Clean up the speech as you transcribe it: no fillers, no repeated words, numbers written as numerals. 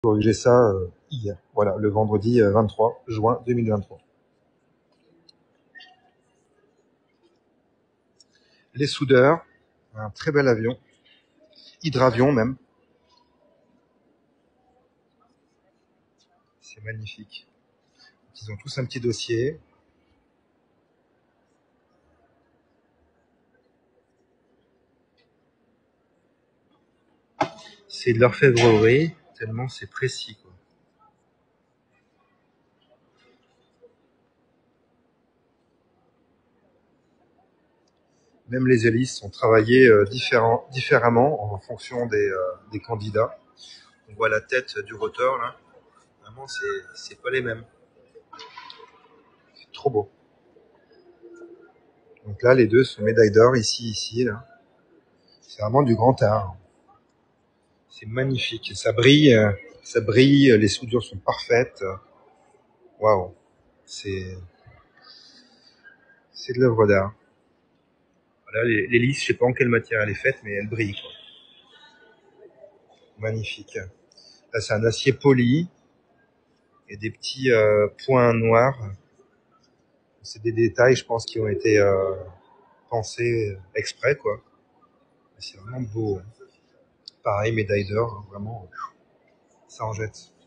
J'ai ça hier, voilà, le vendredi 23 juin 2023. Les soudeurs, un très bel avion, hydravion même. C'est magnifique. Ils ont tous un petit dossier. C'est de l'orfèvrerie, tellement c'est précis, quoi. Même les hélices sont travaillées différemment en fonction des candidats. On voit la tête du rotor là. Vraiment, c'est pas les mêmes. C'est trop beau. Donc là, les deux sont médailles d'or ici, là. C'est vraiment du grand art. C'est magnifique. Ça brille. Les soudures sont parfaites. Waouh. C'est, c'est de l'œuvre d'art. Voilà, l'hélice, je sais pas en quelle matière elle est faite, mais elle brille, quoi. Magnifique. Là, c'est un acier poli et des petits points noirs. C'est des détails, je pense, qui ont été pensés exprès, quoi. C'est vraiment beau. Pareil, médaille d'or, hein, vraiment, ça en jette.